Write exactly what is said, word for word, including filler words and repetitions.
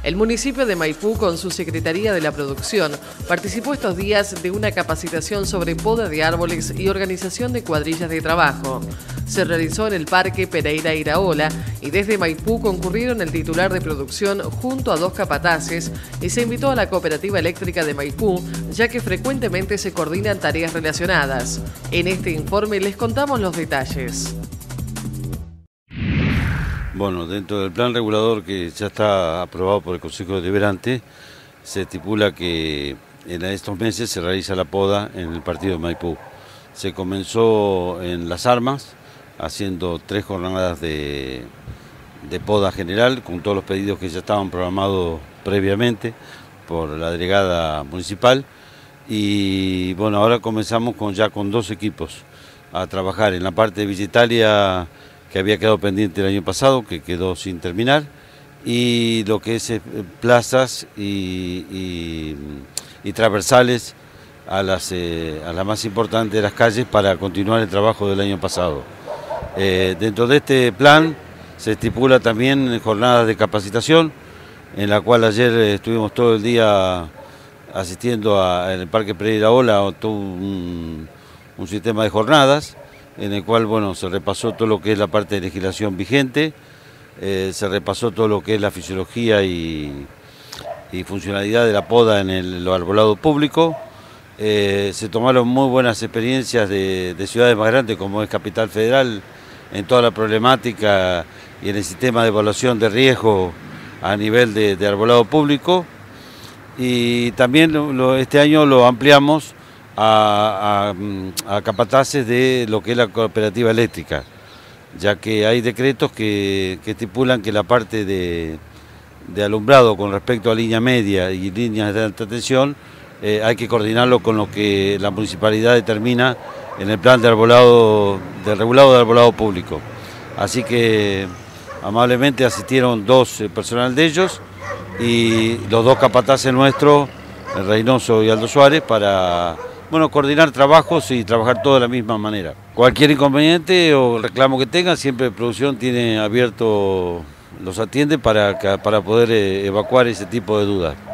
El municipio de Maipú, con su Secretaría de la Producción, participó estos días de una capacitación sobre poda de árboles y organización de cuadrillas de trabajo. Se realizó en el Parque Pereira Iraola y desde Maipú concurrieron el titular de producción junto a dos capataces y se invitó a la Cooperativa Eléctrica de Maipú, ya que frecuentemente se coordinan tareas relacionadas. En este informe les contamos los detalles. Bueno, dentro del plan regulador que ya está aprobado por el Consejo Deliberante, se estipula que en estos meses se realiza la poda en el partido de Maipú. Se comenzó en Las Armas, haciendo tres jornadas de, de poda general, con todos los pedidos que ya estaban programados previamente por la delegada municipal. Y bueno, ahora comenzamos con, ya con dos equipos a trabajar en la parte de Villa Italia, que había quedado pendiente el año pasado, que quedó sin terminar, y lo que es eh, plazas y, y, y transversales a las, eh, a las más importantes de las calles para continuar el trabajo del año pasado. Eh, dentro de este plan se estipula también jornadas de capacitación, en la cual ayer estuvimos todo el día asistiendo a, en el Parque Pereira Iraola, todo un, un sistema de jornadas, en el cual bueno, se repasó todo lo que es la parte de legislación vigente, eh, se repasó todo lo que es la fisiología y, y funcionalidad de la poda en el arbolado público, eh, se tomaron muy buenas experiencias de, de ciudades más grandes como es Capital Federal, en toda la problemática y en el sistema de evaluación de riesgo a nivel de, de arbolado público, y también lo, lo, este año lo ampliamos A, a, a capataces de lo que es la cooperativa eléctrica, ya que hay decretos que, que estipulan que la parte de, de alumbrado con respecto a línea media y líneas de alta tensión eh, hay que coordinarlo con lo que la municipalidad determina en el plan de arbolado, de regulado de arbolado público. Así que amablemente asistieron dos eh, personal de ellos y los dos capataces nuestros, Reynoso y Aldo Suárez, para bueno, coordinar trabajos y trabajar todos de la misma manera. Cualquier inconveniente o reclamo que tengan, siempre producción tiene abierto, los atiende para, para poder evacuar ese tipo de dudas.